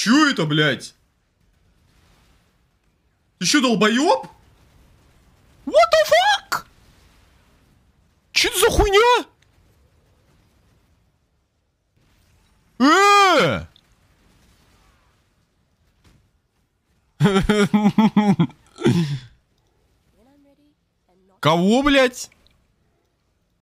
Чё это, блядь? Еще долбоёб? What the fuck? Че это за хуйня? Кого, блядь?